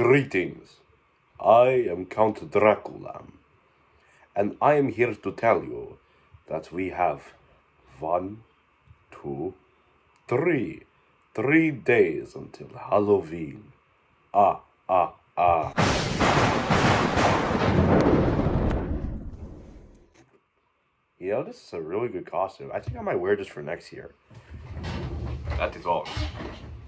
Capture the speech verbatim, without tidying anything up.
Greetings. I am Count Draculamb, and I am here to tell you that we have one, two, three, three days until Halloween. Ah, ah, ah. You know, this is a really good costume. I think I might wear this for next year. That is all.